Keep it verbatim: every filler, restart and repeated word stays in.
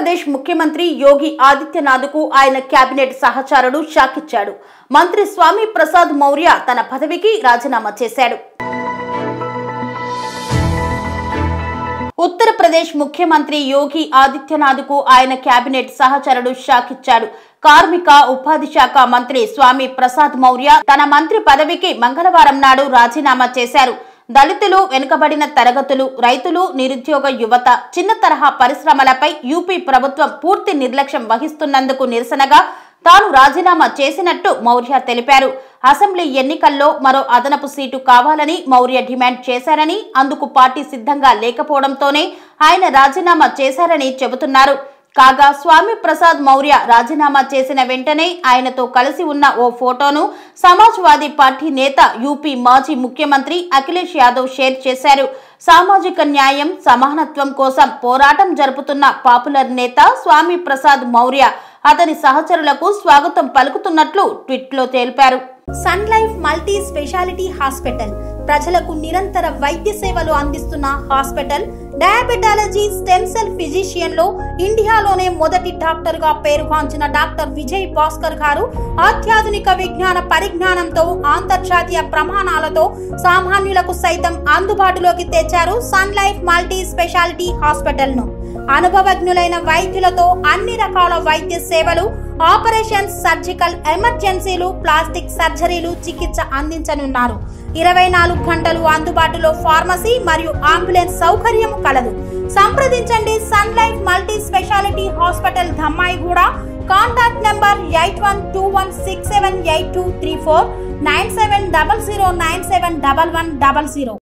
ప్రదేశ్ ముఖ్యమంత్రి యోగి ఆదిత్యనాథ్ కు ఆయన కేబినెట్ సహచరుడు షాక్ ఇచ్చాడు. మంత్రి స్వామి ప్రసాద్ మౌర్య తన పదవికి రాజీనామా చేశాడు. ఉత్తరప్రదేశ్ ముఖ్యమంత్రి యోగి ఆదిత్యనాథ్ కు ఆయన కేబినెట్ సహచరుడు షాక్ ఇచ్చాడు. కార్మిక ఉపాధి శాఖ మంత్రి స్వామి ప్రసాద్ మౌర్య తన మంత్రి పదవికి మంగళవారం నాడు రాజీనామా చేశారు. దళితులు, వెనుకబడిన తరగతులు, రైతులు, నిరుద్యోగ యువత, చిన్న తరహా పరిశ్రమలపై యూపీ ప్రభుత్వం పూర్తి నిర్లక్ష్యం వహిస్తున్నందుకు నిరసనగా తాను రాజీనామా చేసినట్టు మౌర్య తెలిపారు. అసెంబ్లీ ఎన్నికల్లో మరో అదనపు సీటు కావాలని మౌర్య డిమాండ్ చేశారని, అందుకు పార్టీ సిద్ధంగా లేకపోవడంతోనే ఆయన రాజీనామా చేశారని చెబుతున్నారు. కాగా స్వామి ప్రసాద్ మౌర్య రాజీనామా చేసిన వెంటనే ఆయనతో కలిసి ఉన్న ఓ ఫోటోను సమాజ్వాదీ పార్టీ నేత, యూపీ మాజీ ముఖ్యమంత్రి అఖిలేష్ యాదవ్ షేర్ చేశారు. సామాజిక న్యాయం, సమానత్వం కోసం పోరాటం జరుపుతున్న పాపులర్ నేత స్వామి ప్రసాద్ మౌర్య అతని సహచరులకు స్వాగతం పలుకుతున్నట్లు ట్వీట్లో తెలిపారు. Sun Life multi speciality hospital ప్రజలకు నిరంతర వైద్య సేవలు అందిస్తున్న hospital. Diabetology, stem cell physician లో ఇండియాలోనే మొదటి డాక్టర్ గా పేరుగాంచిన డాక్టర్ విజయ్ భాస్కర్ గారు అత్యాధునిక విజ్ఞాన పరిజ్ఞానంతో అంతర్జాతీయ ప్రమాణాలతో సామాన్యులకు సైతం అందుబాటులోకి తెచ్చారు Sun Life multi speciality hospital ను. అనుభవజ్ఞులైన వైద్యులతో అన్ని రకాల వైద్య సేవలు, ఆపరేషన్స్, సర్జికల్ ఎమర్జెన్సీలు, ప్లాస్టిక్ సర్జరీలు, చికిత్స అందించనున్నారు. ఇరవై నాలుగు గంటలు అందుబాటులో ఫార్మసీ మరియు అంబులెన్స్ సౌకర్యం కలదు. సంప్రదించండి Sun Life multi speciality hospital, Dhammaiguda. Contact number eight one two one six seven eight two three four, nine seven double zero nine seven double one double zero.